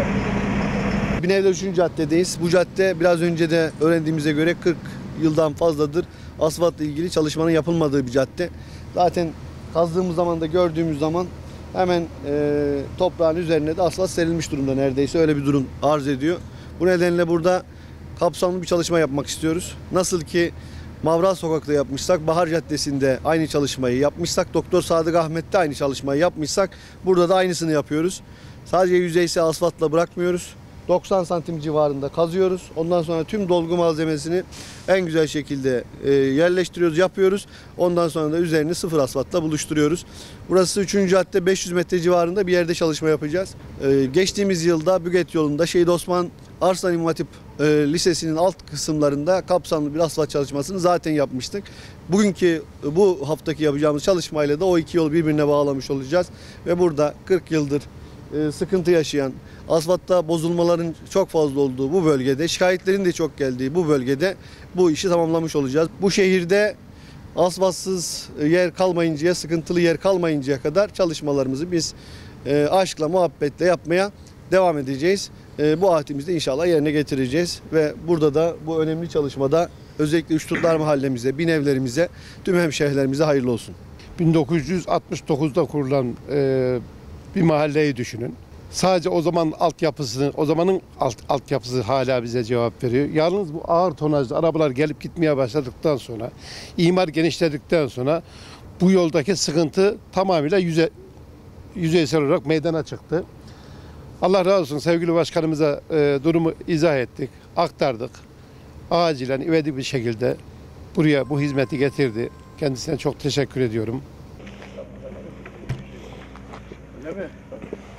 Binevler 3. caddedeyiz. Bu cadde biraz önce de öğrendiğimize göre 40 yıldan fazladır asfaltla ilgili çalışmanın yapılmadığı bir cadde. Zaten kazdığımız zaman da gördüğümüz zaman hemen toprağın üzerine de asfalt serilmiş durumda neredeyse. Öyle bir durum arz ediyor. Bu nedenle burada kapsamlı bir çalışma yapmak istiyoruz. Nasıl ki Mavral Sokak'ta yapmışsak, Bahar Caddesi'nde aynı çalışmayı yapmışsak, Doktor Sadık Ahmet'te aynı çalışmayı yapmışsak burada da aynısını yapıyoruz. Sadece yüzeysel asfaltla bırakmıyoruz. 90 santim civarında kazıyoruz. Ondan sonra tüm dolgu malzemesini en güzel şekilde yerleştiriyoruz, yapıyoruz. Ondan sonra da üzerini sıfır asfaltla buluşturuyoruz. Burası 3. cadde 500 metre civarında bir yerde çalışma yapacağız. Geçtiğimiz yılda Büget yolunda Şehit Osman Arslan İmam Hatip Lisesi'nin alt kısımlarında kapsamlı bir asfalt çalışmasını zaten yapmıştık. Bu haftaki yapacağımız çalışmayla da o iki yolu birbirine bağlamış olacağız. Ve burada 40 yıldır sıkıntı yaşayan, asfaltta bozulmaların çok fazla olduğu bu bölgede, şikayetlerin de çok geldiği bu bölgede bu işi tamamlamış olacağız. Bu şehirde asfaltsız yer kalmayıncaya, sıkıntılı yer kalmayıncaya kadar çalışmalarımızı biz aşkla, muhabbetle yapmaya devam edeceğiz. Bu ahdimizi de inşallah yerine getireceğiz ve burada da bu önemli çalışmada özellikle Üçturtlar Mahallemize, Binevlerimize, tüm hemşehrilerimize hayırlı olsun. 1969'da kurulan bir mahalleyi düşünün. Sadece o zaman o zamanın altyapısı hala bize cevap veriyor. Yalnız bu ağır tonajlı arabalar gelip gitmeye başladıktan sonra, imar genişledikten sonra bu yoldaki sıkıntı tamamıyla yüzeysel olarak meydana çıktı. Allah razı olsun, sevgili başkanımıza durumu izah ettik, aktardık. Acilen ivedi bir şekilde buraya bu hizmeti getirdi. Kendisine çok teşekkür ediyorum. Öyle mi?